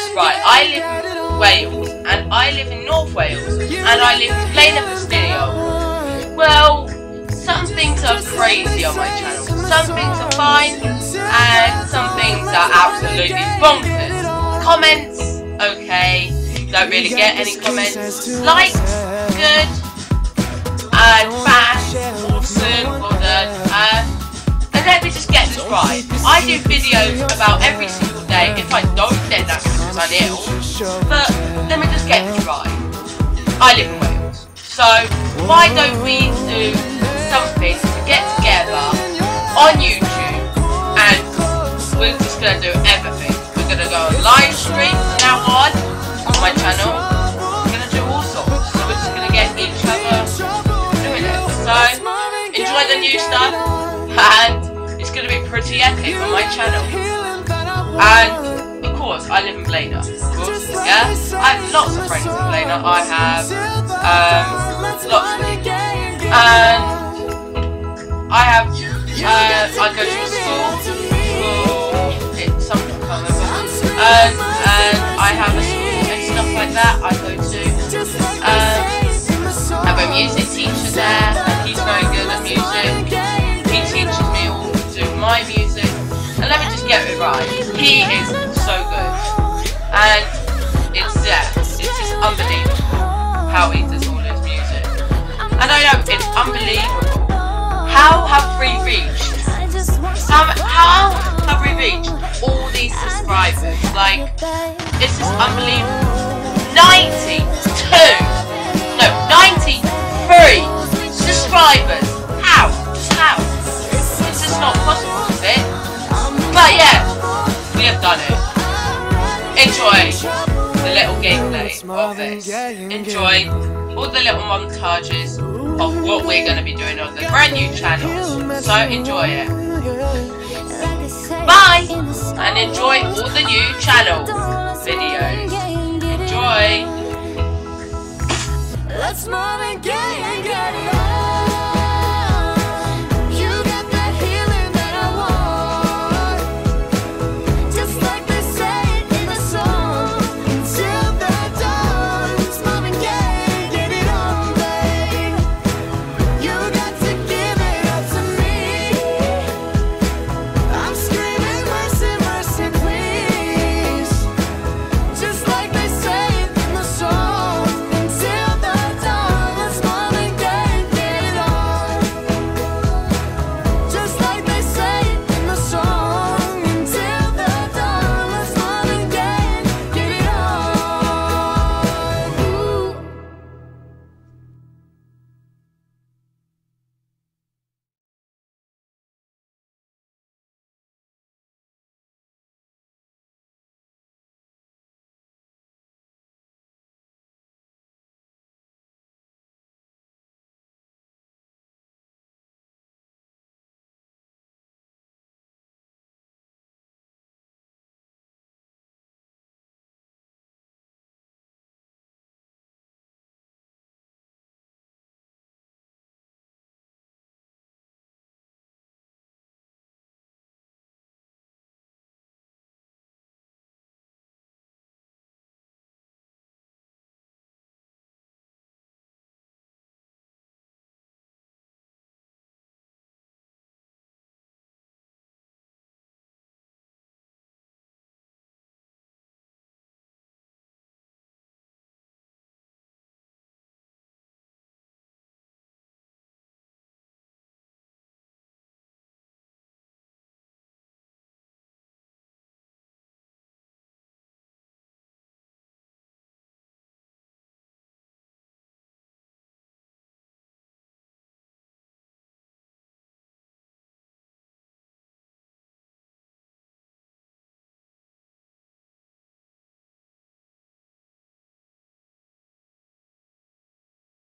right, I live in Wales, and I live in North Wales, and I live in Blaenau Ffestiniog. Well, some things are crazy on my channel. Some things are fine, and some things are absolutely bonkers. Comments, okay. Don't really get any comments. Likes, good. And fans, awesome, well done. And let me just get this right. I do videos about every single day. If I don't, then that's because I'm ill. But let me just get this right. I live in Wales. So why don't we do something to get together on YouTube, and we're just going to do everything. We're going to go on live streams from now on my channel. We're going to do all sorts. So we're just going to get each other doing it. So enjoy the new stuff, and it's going to be pretty epic on my channel. And of course, I live in Blaenau. Of course, yeah. I have lots of friends in Blaenau. I have lots of people. And I have, I go to a school, it's something I can't remember, and I have a school and stuff like that I go to. I have a music teacher there, and he's very good at music. He teaches me all to do my music, and let me just get it right, he is so good, and it's just unbelievable how he does all his music, and I know it's unbelievable. How have we reached? How have we reached all these subscribers? Like, this is unbelievable. 93 subscribers. How? Just how? It's just not possible, is it? But yeah, we have done it. Enjoy the little gameplay of this. Enjoy all the little montages of what we're going to be doing on the brand new channel. So enjoy it. Bye! And enjoy all the new channel videos. Enjoy!